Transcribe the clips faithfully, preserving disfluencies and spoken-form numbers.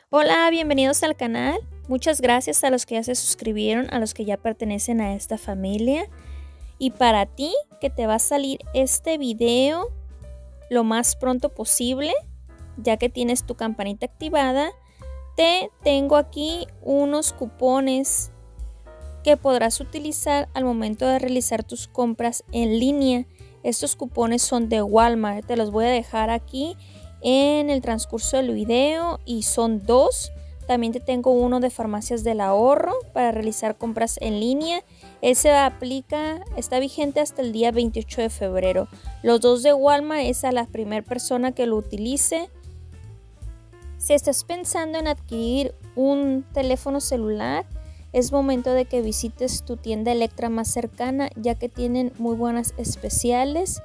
Hola, bienvenidos al canal. Muchas gracias a los que ya se suscribieron, a los que ya pertenecen a esta familia. Y para ti, que te va a salir este video lo más pronto posible, ya que tienes tu campanita activada, te tengo aquí unos cupones que podrás utilizar al momento de realizar tus compras en línea. Estos cupones son de Walmart, te los voy a dejar aquí en el transcurso del video y son dos. También te tengo uno de Farmacias del Ahorro para realizar compras en línea. Ese aplica, está vigente hasta el día veintiocho de febrero. Los dos de Walmart es a la primera persona que lo utilice. Si estás pensando en adquirir un teléfono celular, es momento de que visites tu tienda Electra más cercana, ya que tienen muy buenas especiales.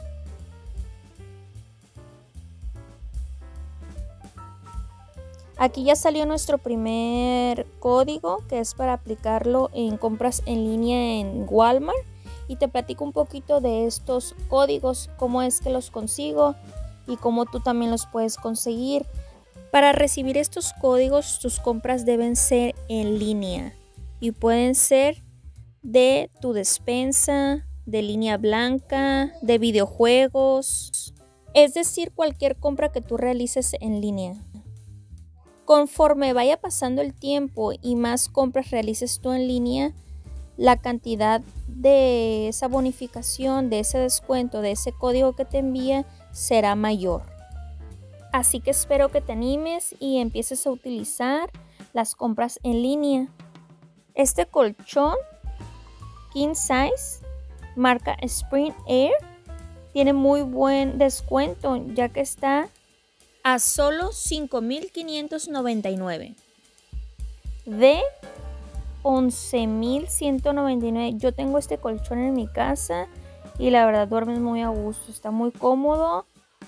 Aquí ya salió nuestro primer código, que es para aplicarlo en compras en línea en Walmart. Y te platico un poquito de estos códigos, cómo es que los consigo y cómo tú también los puedes conseguir. Para recibir estos códigos, tus compras deben ser en línea y pueden ser de tu despensa, de línea blanca, de videojuegos, es decir, cualquier compra que tú realices en línea. Conforme vaya pasando el tiempo y más compras realices tú en línea, la cantidad de esa bonificación, de ese descuento, de ese código que te envía será mayor. Así que espero que te animes y empieces a utilizar las compras en línea. Este colchón King Size, marca Spring Air, tiene muy buen descuento, ya que está a solo cinco mil quinientos noventa y nueve de once mil ciento noventa y nueve. Yo tengo este colchón en mi casa y la verdad duermes muy a gusto, está muy cómodo.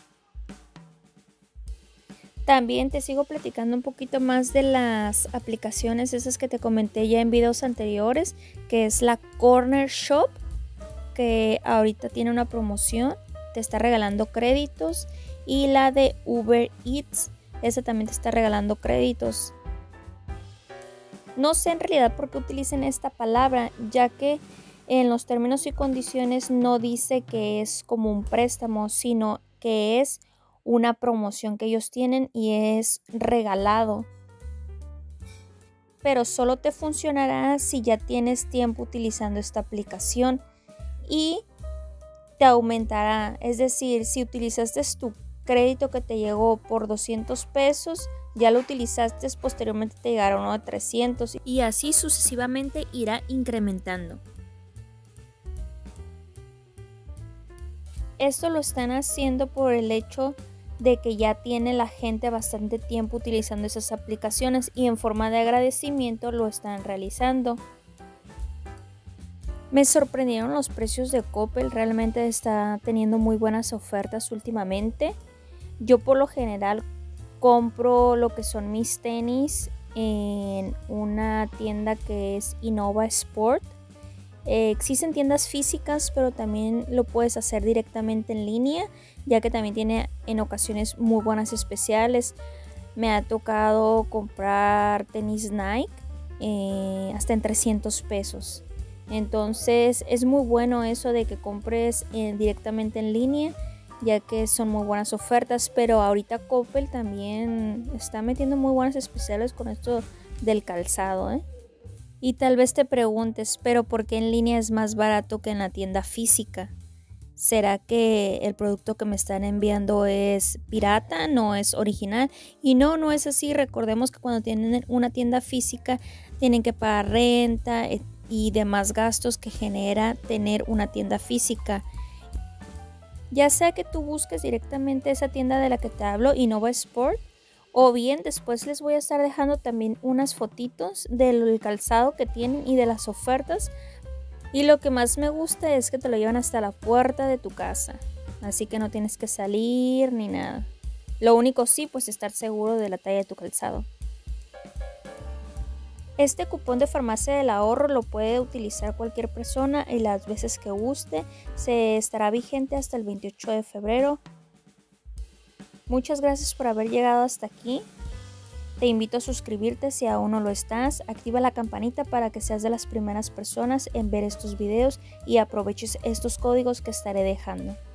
También te sigo platicando un poquito más de las aplicaciones esas que te comenté ya en videos anteriores, que es la Corner Shop, que ahorita tiene una promoción, te está regalando créditos, y la de Uber Eats, esa también te está regalando créditos. No sé en realidad por qué utilicen esta palabra, ya que en los términos y condiciones no dice que es como un préstamo, sino que es una promoción que ellos tienen y es regalado. Pero solo te funcionará si ya tienes tiempo utilizando esta aplicación y te aumentará. Es decir, si utilizaste tu crédito que te llegó por doscientos pesos, ya lo utilizaste, posteriormente te llegará uno de trescientos y así sucesivamente irá incrementando. Esto lo están haciendo por el hecho de que ya tiene la gente bastante tiempo utilizando esas aplicaciones y en forma de agradecimiento lo están realizando. Me sorprendieron los precios de Coppel, realmente está teniendo muy buenas ofertas últimamente. Yo por lo general compro lo que son mis tenis en una tienda que es Innova Sport. Eh, existen tiendas físicas, pero también lo puedes hacer directamente en línea, ya que también tiene en ocasiones muy buenas especiales. Me ha tocado comprar tenis Nike eh, hasta en trescientos pesos. Entonces es muy bueno eso de que compres eh, directamente en línea, ya que son muy buenas ofertas. Pero ahorita Coppel también está metiendo muy buenas especiales con esto del calzado, ¿eh? Y tal vez te preguntes, ¿pero por qué en línea es más barato que en la tienda física? ¿Será que el producto que me están enviando es pirata, no es original? Y no, no es así. Recordemos que cuando tienen una tienda física tienen que pagar renta y demás gastos que genera tener una tienda física. Ya sea que tú busques directamente esa tienda de la que te hablo, Innova Sport, o bien después les voy a estar dejando también unas fotitos del calzado que tienen y de las ofertas. Y lo que más me gusta es que te lo llevan hasta la puerta de tu casa. Así que no tienes que salir ni nada. Lo único sí, pues estar seguro de la talla de tu calzado. Este cupón de Farmacia del Ahorro lo puede utilizar cualquier persona y las veces que guste. Se estará vigente hasta el veintiocho de febrero. Muchas gracias por haber llegado hasta aquí. Te invito a suscribirte si aún no lo estás, activa la campanita para que seas de las primeras personas en ver estos videos y aproveches estos códigos que estaré dejando.